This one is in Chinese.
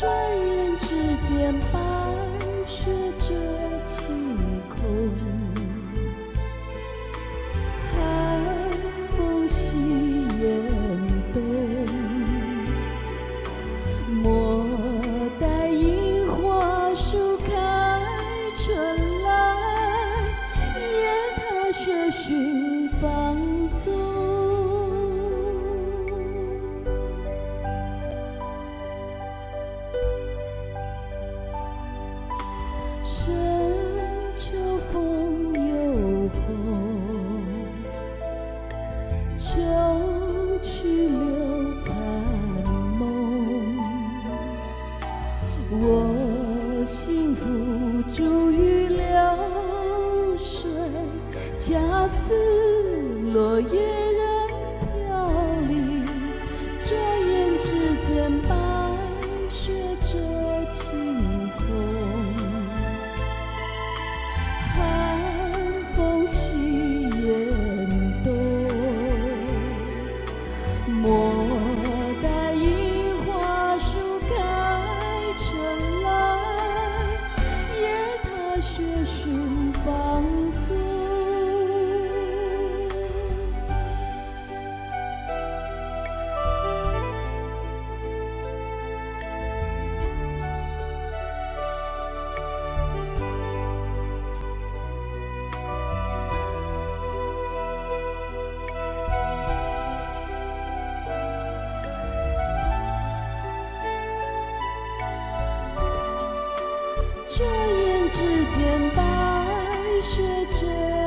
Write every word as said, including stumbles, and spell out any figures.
转眼之间，白雪遮晴空。寒风袭严冬，莫待樱花树开春来，雁踏雪寻芳踪。深秋风又红，秋去留残梦。我幸福注于流水，恰似落叶任飘零。转眼之间，白雪遮晴空。莫待樱花树开春来，雁踏雪寻芳踪。转眼之间，白雪遮